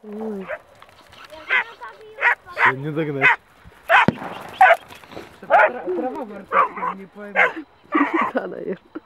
Się nie dognać. Trawa warto, nie powiem. Ta daje.